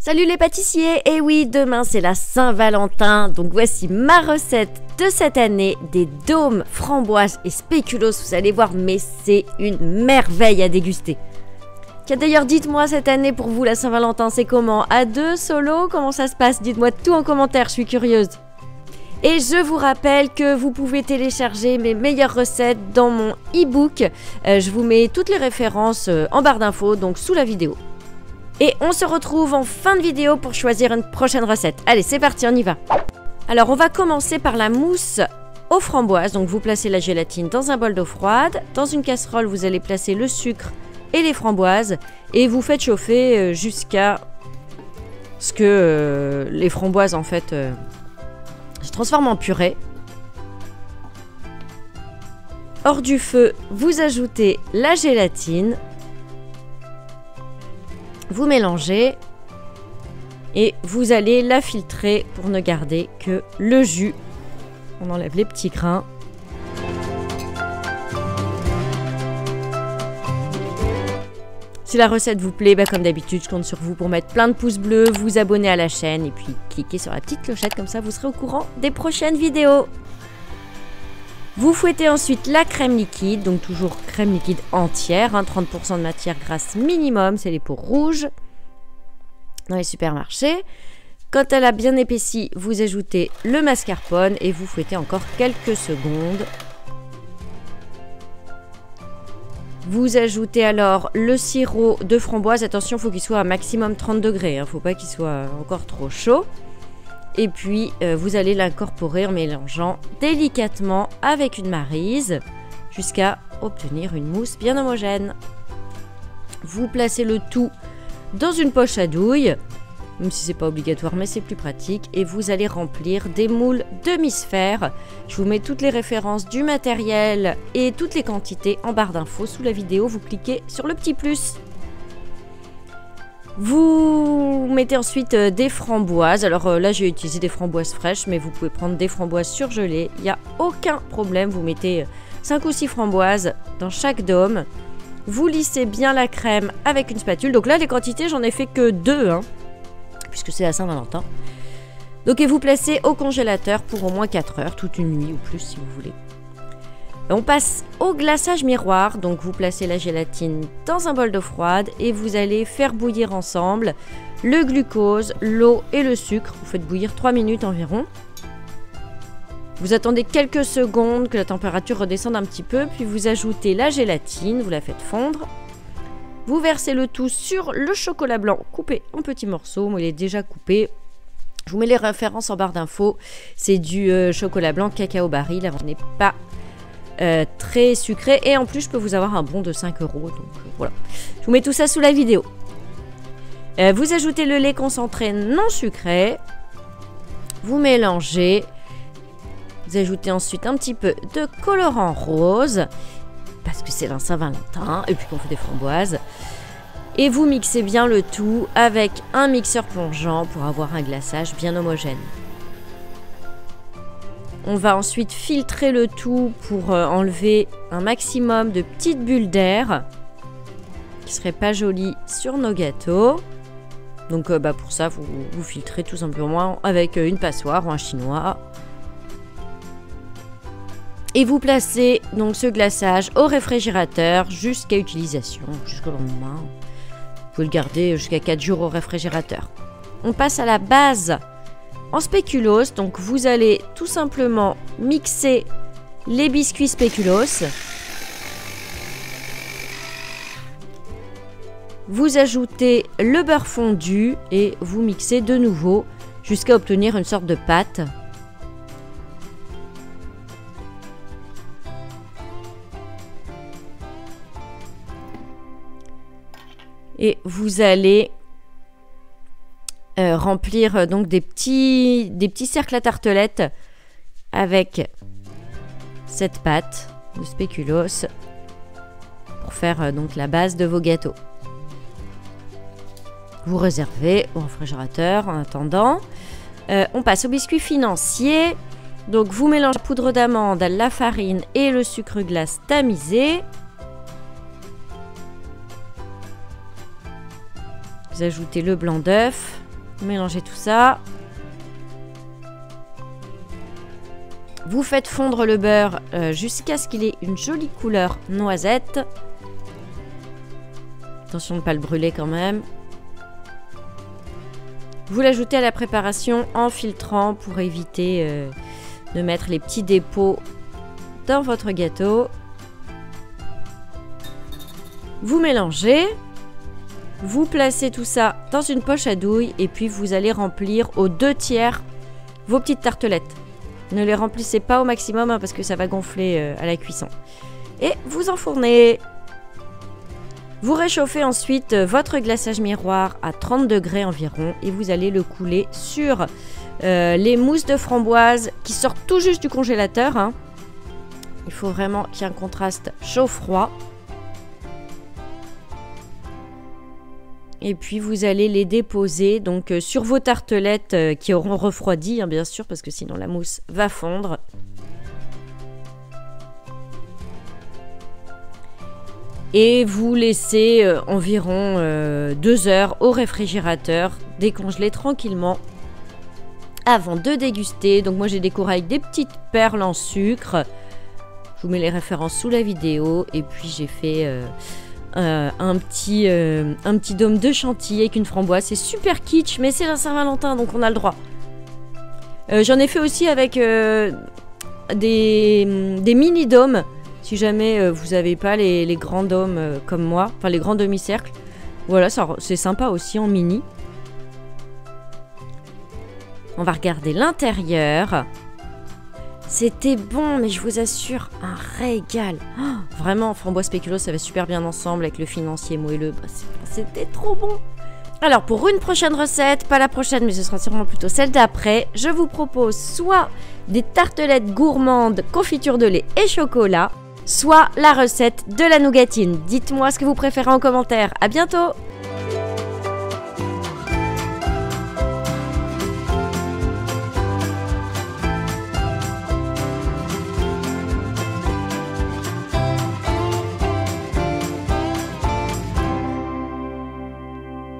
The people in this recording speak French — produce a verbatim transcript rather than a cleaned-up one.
Salut les pâtissiers! Et oui, demain c'est la Saint-Valentin, donc voici ma recette de cette année, des dômes, framboises et spéculoos, vous allez voir, mais c'est une merveille à déguster. Tiens, d'ailleurs, dites-moi cette année pour vous la Saint-Valentin, c'est comment? À deux, solo? Comment ça se passe? Dites-moi tout en commentaire, je suis curieuse. Et je vous rappelle que vous pouvez télécharger mes meilleures recettes dans mon e-book. Euh, je vous mets toutes les références euh, en barre d'infos, donc sous la vidéo. Et on se retrouve en fin de vidéo pour choisir une prochaine recette. Allez, c'est parti, on y va. Alors, on va commencer par la mousse aux framboises. Donc, vous placez la gélatine dans un bol d'eau froide. Dans une casserole, vous allez placer le sucre et les framboises. Et vous faites chauffer jusqu'à ce que euh, les framboises, en fait, euh, se transforment en purée. Hors du feu, vous ajoutez la gélatine. Vous mélangez et vous allez la filtrer pour ne garder que le jus. On enlève les petits grains. Si la recette vous plaît, bah comme d'habitude, je compte sur vous pour mettre plein de pouces bleus, vous abonner à la chaîne et puis cliquer sur la petite clochette, comme ça vous serez au courant des prochaines vidéos. Vous fouettez ensuite la crème liquide, donc toujours crème liquide entière, hein, trente pour cent de matière grasse minimum, c'est les pots rouges dans les supermarchés. Quand elle a bien épaissi, vous ajoutez le mascarpone et vous fouettez encore quelques secondes. Vous ajoutez alors le sirop de framboise, attention, il faut qu'il soit à maximum trente degrés, il ne faut pas qu'il soit encore trop chaud. Et puis, euh, vous allez l'incorporer en mélangeant délicatement avec une maryse jusqu'à obtenir une mousse bien homogène. Vous placez le tout dans une poche à douille, même si c'est pas obligatoire, mais c'est plus pratique. Et vous allez remplir des moules demi-sphères. Je vous mets toutes les références du matériel et toutes les quantités en barre d'infos sous la vidéo. Vous cliquez sur le petit plus. Vous mettez ensuite euh, des framboises. Alors euh, là, j'ai utilisé des framboises fraîches, mais vous pouvez prendre des framboises surgelées. Il n'y a aucun problème. Vous mettez cinq ou six framboises dans chaque dôme. Vous lissez bien la crème avec une spatule. Donc là, les quantités, j'en ai fait que deux, hein, puisque c'est la Saint-Valentin. Donc, et vous placez au congélateur pour au moins quatre heures, toute une nuit ou plus si vous voulez. On passe au glaçage miroir, donc vous placez la gélatine dans un bol d'eau froide et vous allez faire bouillir ensemble le glucose, l'eau et le sucre. Vous faites bouillir trois minutes environ. Vous attendez quelques secondes que la température redescende un petit peu, puis vous ajoutez la gélatine, vous la faites fondre. Vous versez le tout sur le chocolat blanc coupé en petits morceaux, moi il est déjà coupé. Je vous mets les références en barre d'infos, c'est du euh, chocolat blanc cacao baril, là on n'est pas... Euh, très sucré et en plus je peux vous avoir un bon de cinq euros, donc euh, voilà, je vous mets tout ça sous la vidéo. Euh, vous ajoutez le lait concentré non sucré, vous mélangez, vous ajoutez ensuite un petit peu de colorant rose parce que c'est la Saint-Valentin et puis qu'on fait des framboises, et vous mixez bien le tout avec un mixeur plongeant pour avoir un glaçage bien homogène. On va ensuite filtrer le tout pour euh, enlever un maximum de petites bulles d'air qui ne seraient pas jolies sur nos gâteaux. Donc euh, bah, pour ça, vous, vous filtrez tout simplement avec euh, une passoire ou un chinois. Et vous placez donc ce glaçage au réfrigérateur jusqu'à utilisation, jusqu'au lendemain. Vous pouvez le garder jusqu'à quatre jours au réfrigérateur. On passe à la base en spéculoos, donc vous allez tout simplement mixer les biscuits spéculoos. Vous ajoutez le beurre fondu et vous mixez de nouveau jusqu'à obtenir une sorte de pâte. Et vous allez Euh, remplir euh, donc des petits, des petits cercles à tartelettes avec cette pâte de spéculoos pour faire euh, donc la base de vos gâteaux. Vous réservez au réfrigérateur en attendant. Euh, on passe au biscuit financier. Donc vous mélangez la poudre d'amande, la farine et le sucre glace tamisé. Vous ajoutez le blanc d'œuf. Mélangez tout ça. Vous faites fondre le beurre euh, jusqu'à ce qu'il ait une jolie couleur noisette. Attention de ne pas le brûler quand même. Vous l'ajoutez à la préparation en filtrant pour éviter euh, de mettre les petits dépôts dans votre gâteau. Vous mélangez. Vous placez tout ça dans une poche à douille et puis vous allez remplir aux deux tiers vos petites tartelettes. Ne les remplissez pas au maximum hein, parce que ça va gonfler euh, à la cuisson. Et vous enfournez. Vous réchauffez ensuite euh, votre glaçage miroir à trente degrés environ et vous allez le couler sur euh, les mousses de framboise qui sortent tout juste du congélateur. Hein. Il faut vraiment qu'il y ait un contraste chaud-froid. Et puis vous allez les déposer donc euh, sur vos tartelettes euh, qui auront refroidi, hein, bien sûr, parce que sinon la mousse va fondre. Et vous laissez euh, environ euh, deux heures au réfrigérateur, décongeler tranquillement avant de déguster. Donc moi j'ai décoré avec des petites perles en sucre. Je vous mets les références sous la vidéo. Et puis j'ai fait... Euh, Euh, un, petit, euh, un petit dôme de chantilly avec une framboise. C'est super kitsch, mais c'est la Saint-Valentin, donc on a le droit. Euh, J'en ai fait aussi avec euh, des, des mini-dômes, si jamais euh, vous n'avez pas les, les grands dômes euh, comme moi, enfin les grands demi-cercles. Voilà, c'est sympa aussi en mini. On va regarder l'intérieur. C'était bon, mais je vous assure, un régal. Oh, vraiment, framboise spéculoos, ça va super bien ensemble avec le financier moelleux. Bah, c'était trop bon. Alors, pour une prochaine recette, pas la prochaine, mais ce sera sûrement plutôt celle d'après, je vous propose soit des tartelettes gourmandes, confiture de lait et chocolat, soit la recette de la nougatine. Dites-moi ce que vous préférez en commentaire. À bientôt!